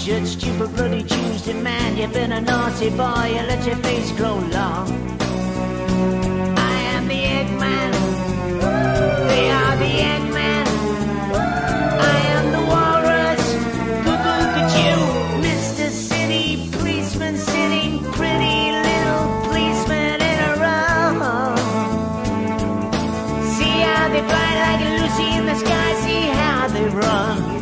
shirt, stupid bloody Tuesday man. You've been a naughty boy, you let your face grow long. I am the Eggman, they are the Eggman. I am the walrus, cuckoo-cuckoo. Mr. City policeman sitting pretty little policeman in a row. See how they fly like a Lucy in the sky, see how they run.